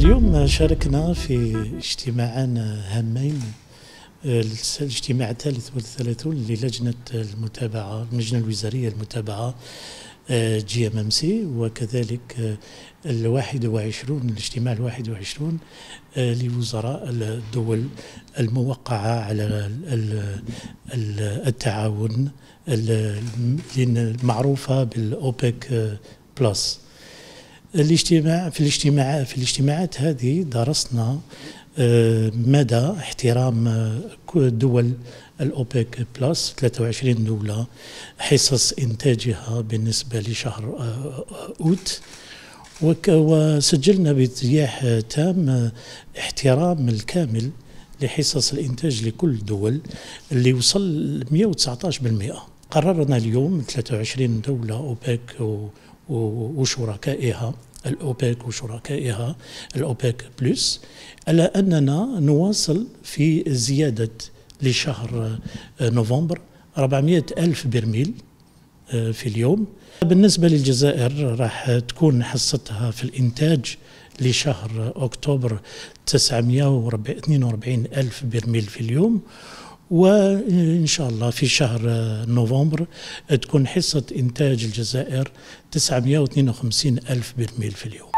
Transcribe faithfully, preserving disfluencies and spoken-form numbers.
اليوم شاركنا في اجتماعان هامين، الاجتماع الثالث والثلاثون للجنة المتابعة، اللجنة الوزارية المتابعة جي ام ام سي، وكذلك الواحد وعشرون الاجتماع الواحد وعشرون لوزراء الدول الموقعة على التعاون المعروفة بالأوبك بلس. الاجتماع في الاجتماع في الاجتماعات هذه درسنا مدى احترام دول الأوبك بلس ثلاثة وعشرين دولة حصص إنتاجها بالنسبة لشهر أوت، وسجلنا بارتياح تام احترام الكامل لحصص الإنتاج لكل الدول اللي وصل مئة وتسعة عشر بالمئة. قررنا اليوم ثلاثة وعشرين دولة أوبك وشركائها الأوبك وشركائها الأوبك بلس على أننا نواصل في زيادة لشهر نوفمبر أربعمئة ألف برميل في اليوم. بالنسبة للجزائر راح تكون حصتها في الإنتاج لشهر أكتوبر تسعمئة واثنين وأربعين ألف برميل في اليوم، وإن شاء الله في شهر نوفمبر تكون حصة إنتاج الجزائر تسعمئة واثنين وخمسين ألف برميل في اليوم.